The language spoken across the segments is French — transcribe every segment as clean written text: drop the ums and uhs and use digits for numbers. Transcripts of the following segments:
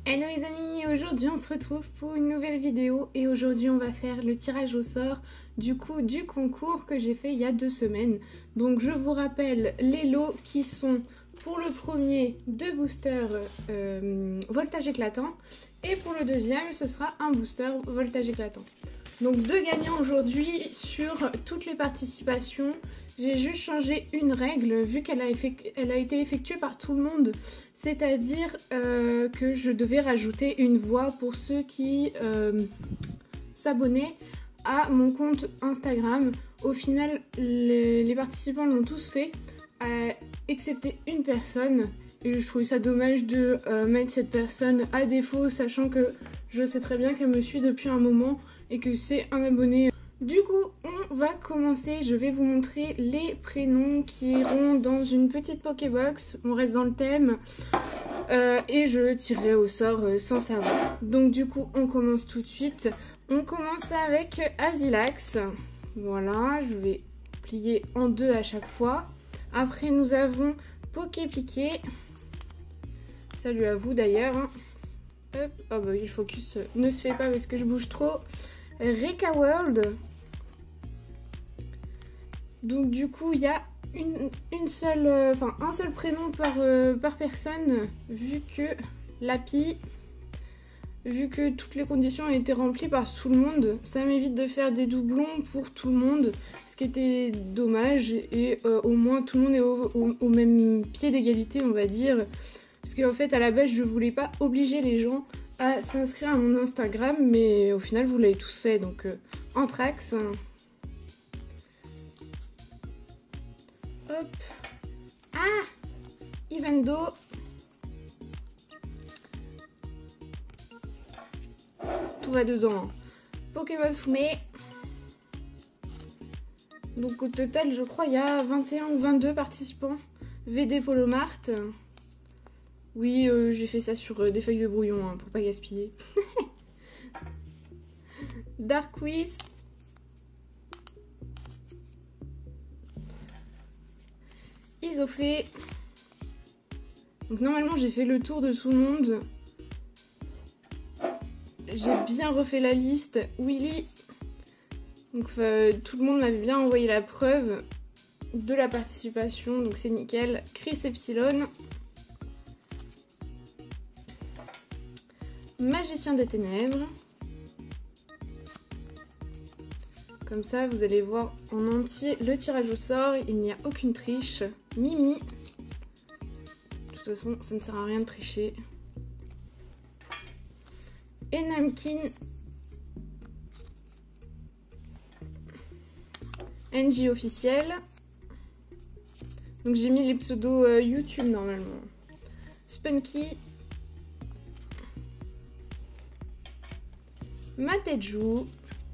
Hello les amis, aujourd'hui on se retrouve pour une nouvelle vidéo et aujourd'hui on va faire le tirage au sort du concours que j'ai fait il y a 2 semaines. Donc je vous rappelle les lots qui sont pour le premier 2 boosters voltage éclatant et pour le deuxième ce sera un booster voltage éclatant. Donc 2 gagnants aujourd'hui sur toutes les participations. J'ai juste changé une règle vu qu'elle a été effectuée par tout le monde, c'est-à-dire que je devais rajouter une voix pour ceux qui s'abonnaient à mon compte Instagram. Au final, les participants l'ont tous fait, excepté une personne. Et je trouvais ça dommage de mettre cette personne à défaut, sachant que je sais très bien qu'elle me suit depuis un moment et que c'est un abonné. Du coup, on va commencer. Je vais vous montrer les prénoms qui iront dans une petite Pokébox. On reste dans le thème. Et je tirerai au sort sans savoir. Donc du coup, on commence tout de suite. On commence avec Azilax. Voilà, je vais plier en 2 à chaque fois. Après, nous avons Poképiqué. Salut à vous d'ailleurs. Hop, oh bah oui, le focus ne se fait pas parce que je bouge trop. Reka World. Donc du coup il y a un seul prénom par personne, vu que toutes les conditions ont été remplies par tout le monde. Ça m'évite de faire des doublons pour tout le monde, ce qui était dommage, et au moins tout le monde est au même pied d'égalité, on va dire. Parce qu'en fait à la base je voulais pas obliger les gens à s'inscrire à mon Instagram, mais au final vous l'avez tous fait, donc Anthrax. Hop. Ah, Ivendo. Tout va dedans. Pokémon Fumé. Donc au total, je crois il y a 21 ou 22 participants. VD Polomart. Oui, j'ai fait ça sur des feuilles de brouillon hein, pour pas gaspiller. Darkwiz. Isofé. Donc normalement j'ai fait le tour de tout le monde. J'ai bien refait la liste. Willy. Donc tout le monde m'avait bien envoyé la preuve de la participation, donc c'est nickel. Chris Epsilon. Magicien des ténèbres. Comme ça, vous allez voir en entier le tirage au sort. Il n'y a aucune triche. Mimi. De toute façon, ça ne sert à rien de tricher. Enamkin. NJ officiel. Donc j'ai mis les pseudos YouTube normalement. Spunky. Mateju.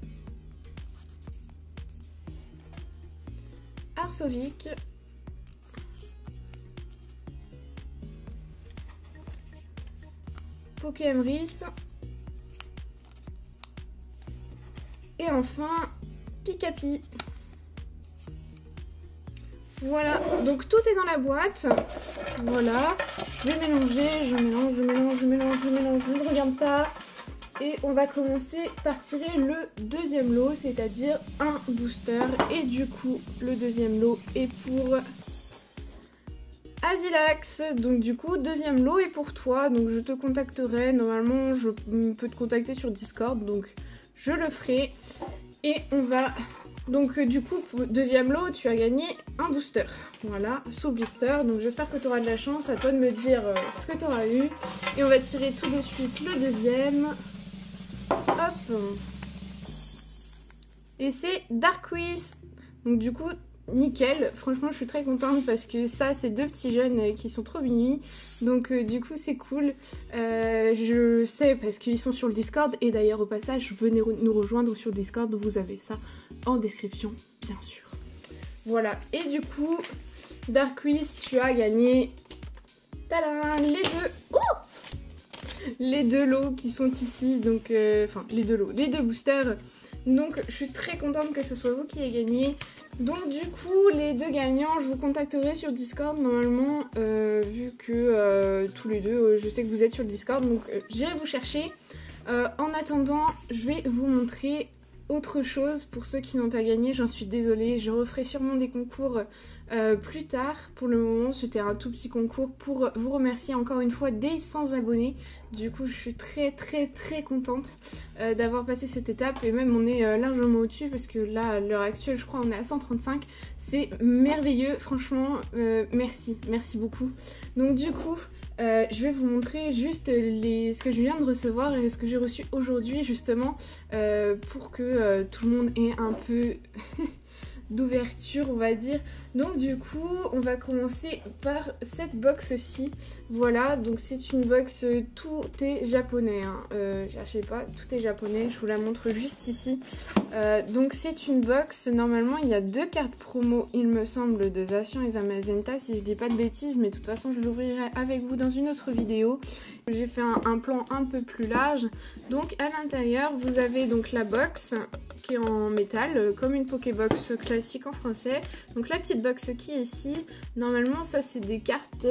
Arsovic. Pokémris. Et enfin Pikapi. Voilà, donc tout est dans la boîte. Voilà, je vais mélanger, je mélange, je ne regarde pas. Et on va commencer par tirer le deuxième lot, c'est-à-dire un booster. Et du coup, le deuxième lot est pour Azilax. Donc du coup, deuxième lot est pour toi. Donc je te contacterai. Normalement, je peux te contacter sur Discord. Donc je le ferai. Et on va... Donc du coup, pour deuxième lot, tu as gagné un booster. Voilà, sous blister. Donc j'espère que tu auras de la chance. À toi de me dire ce que tu auras eu. Et on va tirer tout de suite le deuxième. Hop. Et c'est Darkwiz. Donc du coup, nickel. Franchement, je suis très contente parce que ça, c'est 2 petits jeunes qui sont trop mignons. Donc du coup, c'est cool. Je sais parce qu'ils sont sur le Discord. Et d'ailleurs, au passage, venez nous rejoindre sur le Discord. Vous avez ça en description, bien sûr. Voilà. Et du coup, Darkwiz, tu as gagné... Tadam, les 2. Oh, les 2 lots qui sont ici, donc enfin les 2 lots, les 2 boosters. Donc je suis très contente que ce soit vous qui ayez gagné. Donc du coup les deux gagnants, je vous contacterai sur Discord normalement, vu que tous les deux je sais que vous êtes sur le Discord, donc j'irai vous chercher. En attendant, je vais vous montrer autre chose pour ceux qui n'ont pas gagné, j'en suis désolée, je referai sûrement des concours plus tard. Pour le moment c'était un tout petit concours pour vous remercier encore une fois des 100 abonnés. Du coup je suis très contente d'avoir passé cette étape, et même on est largement au-dessus parce que là à l'heure actuelle je crois on est à 135. C'est merveilleux, franchement merci beaucoup. Donc du coup je vais vous montrer juste ce que je viens de recevoir et ce que j'ai reçu aujourd'hui justement pour que tout le monde ait un peu d'ouverture on va dire. Donc du coup on va commencer par cette box-ci. Voilà, donc c'est une box, tout est japonais hein. Cherchez pas, tout est japonais, je vous la montre juste ici. Donc c'est une box, normalement il y a 2 cartes promo il me semble de Zacian et Zamazenta si je dis pas de bêtises, mais de toute façon je l'ouvrirai avec vous dans une autre vidéo. J'ai fait un plan un peu plus large. Donc à l'intérieur vous avez donc la box qui est en métal, comme une Pokébox classique en français. Donc la petite box qui est ici, normalement ça c'est des cartes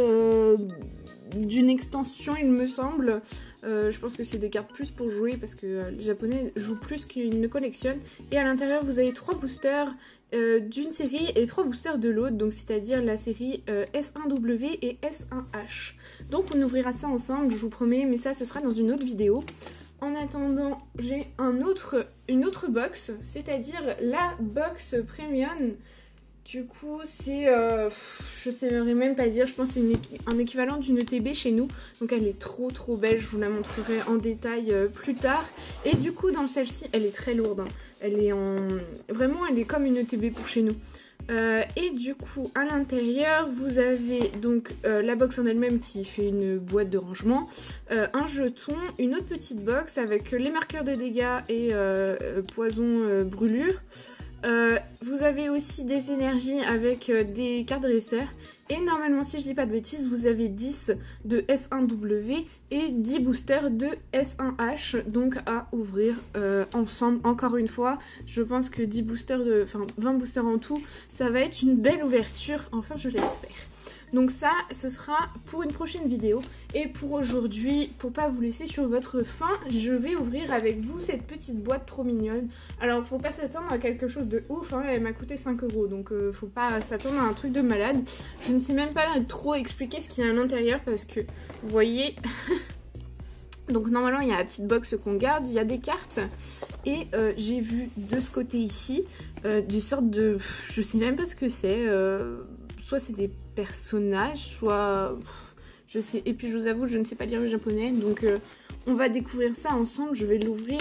d'une extension il me semble. Je pense que c'est des cartes plus pour jouer parce que les japonais jouent plus qu'ils ne collectionnent. Et à l'intérieur vous avez 3 boosters d'une série et 3 boosters de l'autre, donc c'est-à-dire la série S1W et S1H. Donc on ouvrira ça ensemble, je vous promets, mais ça ce sera dans une autre vidéo. En attendant, j'ai une autre box, c'est-à-dire la box premium. Du coup, c'est, je saurais même pas dire, je pense que c'est un équivalent d'une ETB chez nous. Donc elle est trop belle, je vous la montrerai en détail plus tard. Et du coup, dans celle-ci, elle est très lourde. Hein. Elle est vraiment, elle est comme une ETB pour chez nous. Et du coup, à l'intérieur, vous avez donc la box en elle-même qui fait une boîte de rangement, un jeton, une autre petite box avec les marqueurs de dégâts et poison brûlure. Vous avez aussi des énergies avec des cartes dresseurs. Et normalement, si je dis pas de bêtises, vous avez 10 de S1W et 10 boosters de S1H. Donc à ouvrir ensemble. Encore une fois, je pense que 10 boosters enfin 20 boosters en tout, ça va être une belle ouverture. Enfin, je l'espère. Donc ça, ce sera pour une prochaine vidéo. Et pour aujourd'hui, pour pas vous laisser sur votre faim, je vais ouvrir avec vous cette petite boîte trop mignonne. Alors, faut pas s'attendre à quelque chose de ouf, hein. Elle m'a coûté 5 €, donc faut pas s'attendre à un truc de malade. Je ne sais même pas trop expliquer ce qu'il y a à l'intérieur parce que, vous voyez... Donc normalement, il y a la petite box qu'on garde, il y a des cartes. Et j'ai vu de ce côté ici, des sortes de... Je sais même pas ce que c'est... Soit c'est des personnages, soit je sais. Et puis je vous avoue, je ne sais pas lire le japonais, donc on va découvrir ça ensemble. Je vais l'ouvrir.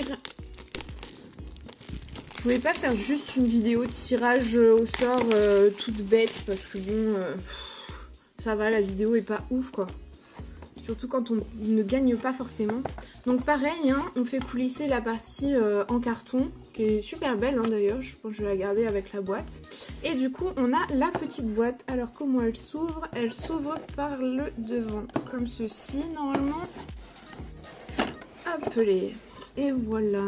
Je voulais pas faire juste une vidéo de tirage au sort toute bête parce que bon, ça va, la vidéo est pas ouf quoi. Surtout quand on ne gagne pas forcément. Donc pareil, hein, on fait coulisser la partie en carton, qui est super belle hein, d'ailleurs, je pense que je vais la garder avec la boîte. Et du coup, on a la petite boîte. Alors comment elle s'ouvre? Elle s'ouvre par le devant, comme ceci normalement. Hop les. Et voilà.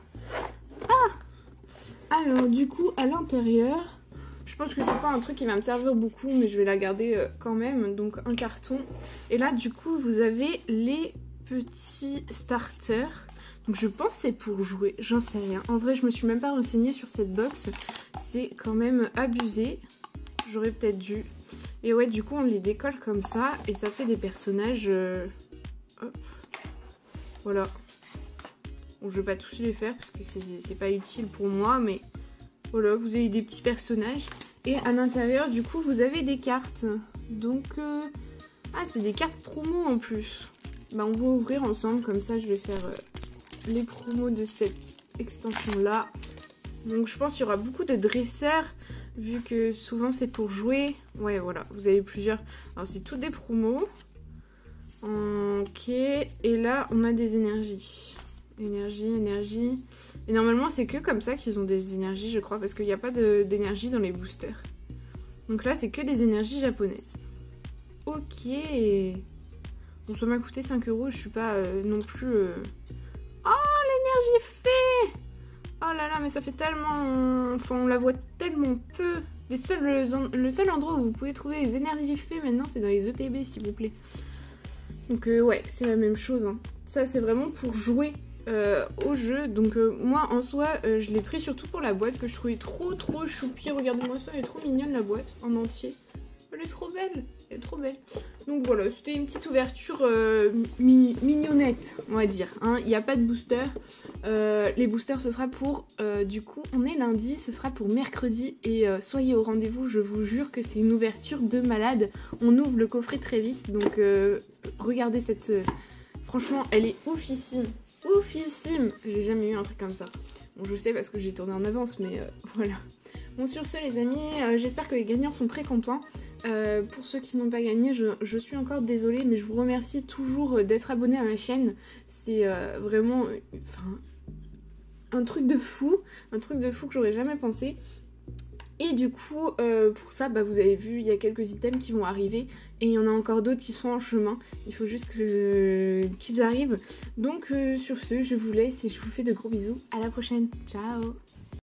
Ah! Alors du coup, à l'intérieur... Je pense que c'est pas un truc qui va me servir beaucoup, mais je vais la garder quand même. Donc un carton. Et là du coup vous avez les petits starters. Donc je pense que c'est pour jouer, j'en sais rien. En vrai je me suis même pas renseignée sur cette box. C'est quand même abusé. J'aurais peut-être dû. Et ouais, du coup on les décolle comme ça. Et ça fait des personnages... Hop. Voilà. Bon, je vais pas tous les faire parce que c'est pas utile pour moi, mais... Voilà, vous avez des petits personnages. Et à l'intérieur, du coup, vous avez des cartes. Donc, ah, c'est des cartes promo en plus. Bah, on va ouvrir ensemble. Comme ça, je vais faire les promos de cette extension-là. Donc, je pense qu'il y aura beaucoup de dresseurs. Vu que souvent, c'est pour jouer. Ouais, voilà. Vous avez plusieurs... Alors, c'est toutes des promos. Ok. Et là, on a des énergies. Énergie. Et normalement, c'est que comme ça qu'ils ont des énergies, je crois, parce qu'il n'y a pas d'énergie dans les boosters. Donc là, c'est que des énergies japonaises. Ok. Bon, ça m'a coûté 5 €, je suis pas non plus... Oh, l'énergie fait! Oh là là, mais ça fait tellement... Enfin, on la voit tellement peu. Le seul endroit où vous pouvez trouver les énergies fées maintenant, c'est dans les ETB, s'il vous plaît. Donc ouais, c'est la même chose. Hein. Ça, c'est vraiment pour jouer au jeu. Donc moi, en soi, je l'ai pris surtout pour la boîte que je trouvais trop choupie. Regardez-moi ça, elle est trop mignonne, la boîte, en entier. Elle est trop belle, elle est trop belle. Donc voilà, c'était une petite ouverture mignonnette, on va dire. Hein. Il n'y a pas de booster. Les boosters, ce sera pour... du coup, on est lundi, ce sera pour mercredi. Et soyez au rendez-vous, je vous jure que c'est une ouverture de malade. On ouvre le coffret très vite, donc regardez cette... franchement, elle est oufissime. Oufissime. J'ai jamais eu un truc comme ça. Bon, je sais parce que j'ai tourné en avance, mais voilà. Bon, sur ce, les amis, j'espère que les gagnants sont très contents. Pour ceux qui n'ont pas gagné, je suis encore désolée, mais je vous remercie toujours d'être abonnés à ma chaîne. C'est vraiment un truc de fou que j'aurais jamais pensé. Et du coup, pour ça, bah, vous avez vu, il y a quelques items qui vont arriver et il y en a encore d'autres qui sont en chemin. Il faut juste qu'ils arrivent. Donc sur ce, je vous laisse et je vous fais de gros bisous. À la prochaine. Ciao!